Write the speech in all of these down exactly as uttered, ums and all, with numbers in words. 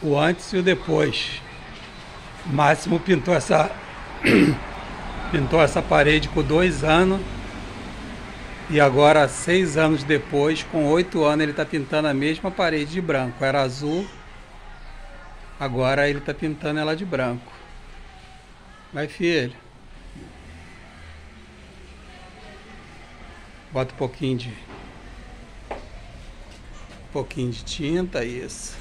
o antes e o depois. Máximo pintou essa pintou essa parede com dois anos e agora seis anos depois, com oito anos, ele está pintando a mesma parede de branco. Era azul, agora ele está pintando ela de branco. Vai, filho. Bota um pouquinho de um pouquinho de tinta, isso.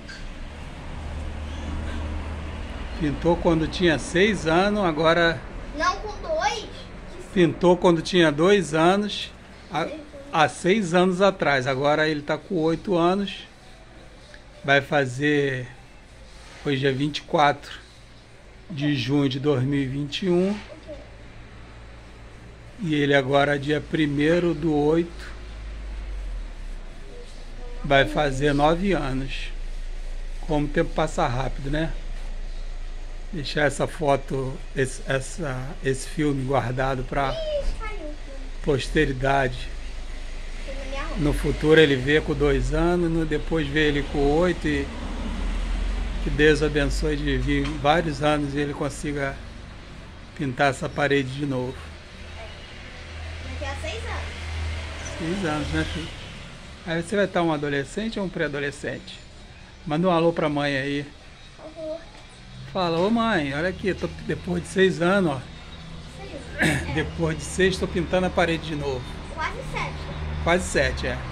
Pintou quando tinha seis anos, agora... Não, com dois. Pintou quando tinha dois anos, há, há seis anos atrás. Agora ele está com oito anos. Vai fazer... Hoje é vinte e quatro de junho de dois mil e vinte e um. E ele agora, dia primeiro do oito, vai fazer nove anos. Como o tempo passa rápido, né? Deixar essa foto, esse, essa, esse filme guardado para posteridade. No futuro ele vê com dois anos, no, depois vê ele com oito, e que Deus abençoe de vir vários anos e ele consiga pintar essa parede de novo. Daqui a seis anos. Seis anos, né, filho? Aí você vai estar um adolescente ou um pré-adolescente? Manda um alô pra mãe aí. Uhum. Fala, ô mãe, olha aqui, tô, depois de seis anos, ó. Seis. É. Depois de seis, estou pintando a parede de novo. Quase sete. Quase sete, é.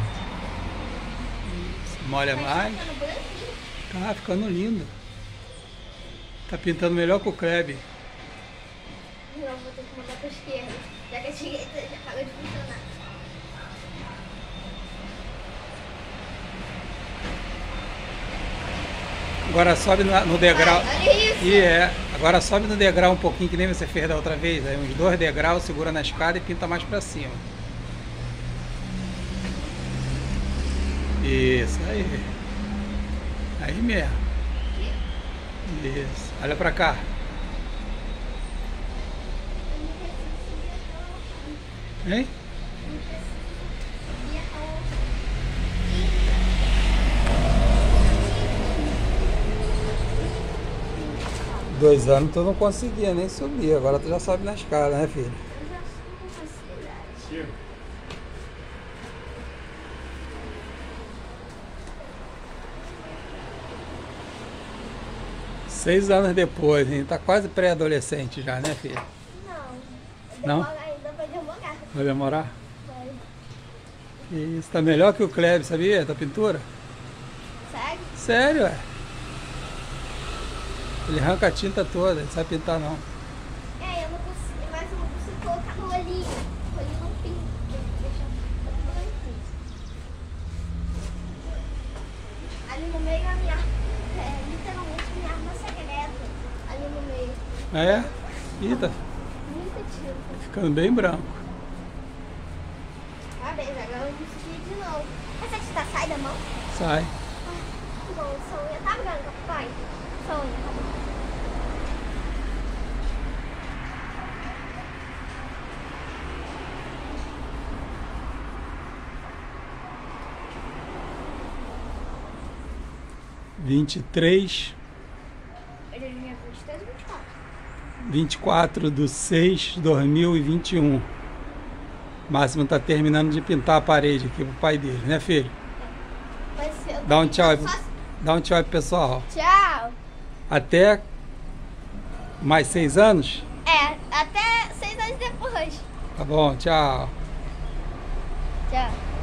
Isso, molha Mas mais. tá ficando branquinho. Tá ficando lindo. Tá pintando melhor que o Kleb. Não, vou ter que mandar pra esquerda. Já que a direita já acabou de funcionar. Agora sobe no, no degrau. Ai, olha isso. E é. Agora sobe no degrau um pouquinho, que nem você fez da outra vez. Aí uns dois degraus, segura na escada e pinta mais pra cima. Isso, aí. Aí mesmo. Isso. Olha pra cá. Hein? Dois anos tu não conseguia nem subir, agora tu já sobe na escada, né, filho? Eu já subo com facilidade. Seis anos depois, hein? Tá quase pré-adolescente já, né, filho? Não. Não? Demora ainda, vai demorar. Vai demorar? Vai. Isso, tá melhor que o Kleb, sabia? Da pintura? Sério? Sério, é. Ele arranca a tinta toda, não sabe pintar não. É, eu não consigo, mas eu não consigo colocar no olhinho. O olhinho não pinta. Tem que deixar tudo branquinho. Ali no meio a minha, é, literalmente minha arma secreta. Ali no meio. Ah, é? Ih, tá Muita tinta. ficando bem branco. Parabéns, agora eu vou subir de novo. Essa tinta sai da mão? Sai. Que bom, sua unha tá branca, pai. Sua unha tá branca. vinte e três, Ele é minha vinte e três ou vinte e quatro? vinte e quatro de seis de dois mil e vinte e um. Máximo tá terminando de pintar a parede aqui pro pai dele, né, filho? Vai ser, eu tô Dá um tchau aí, pintando só- dá um tchau aí pro pessoal. Tchau. Até mais seis anos? É, até seis anos depois. Tá bom, tchau. Tchau.